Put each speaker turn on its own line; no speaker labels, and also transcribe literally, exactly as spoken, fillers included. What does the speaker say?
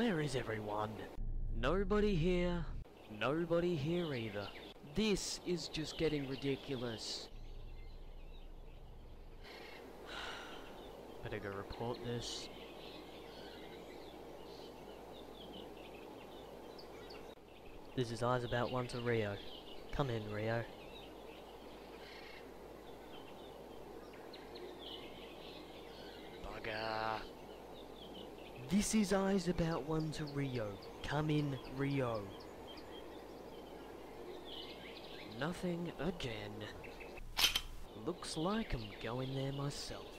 Where is everyone? Nobody here. Nobody here either. This is just getting ridiculous. Better go report this. This is Eyes About One to Rio. Come in, Rio. Bugger. This is Eyes About One to Rio. Come in, Rio. Nothing again. Looks like I'm going there myself.